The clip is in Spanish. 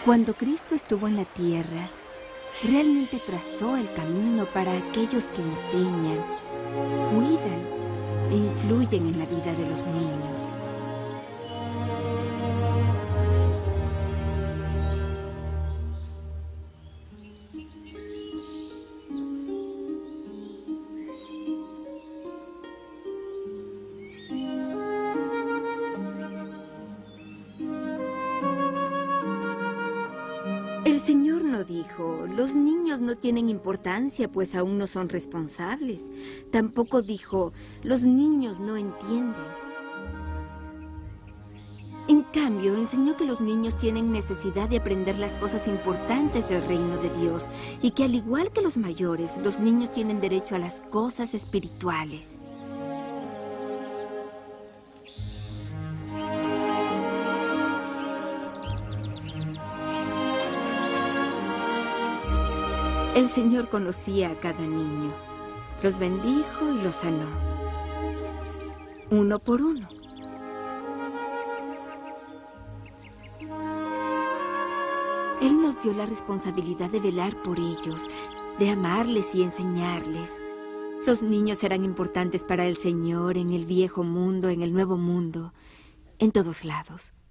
Cuando Cristo estuvo en la tierra, realmente trazó el camino para aquellos que enseñan, cuidan e influyen en la vida de los niños. El Señor no dijo, los niños no tienen importancia, pues aún no son responsables. Tampoco dijo, los niños no entienden. En cambio, enseñó que los niños tienen necesidad de aprender las cosas importantes del reino de Dios y que al igual que los mayores, los niños tienen derecho a las cosas espirituales. El Señor conocía a cada niño, los bendijo y los sanó, uno por uno. Él nos dio la responsabilidad de velar por ellos, de amarles y enseñarles. Los niños eran importantes para el Señor en el viejo mundo, en el nuevo mundo, en todos lados.